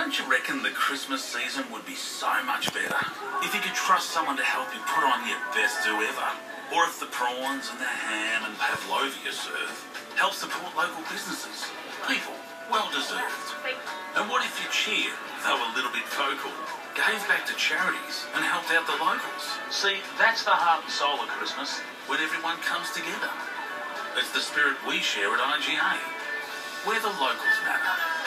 Don't you reckon the Christmas season would be so much better if you could trust someone to help you put on your best do ever? Or if the prawns and the ham and pavlova you serve help support local businesses? People, well deserved. And what if you cheered, though a little bit vocal, gave back to charities and helped out the locals? See, that's the heart and soul of Christmas, when everyone comes together. It's the spirit we share at IGA, where the locals matter.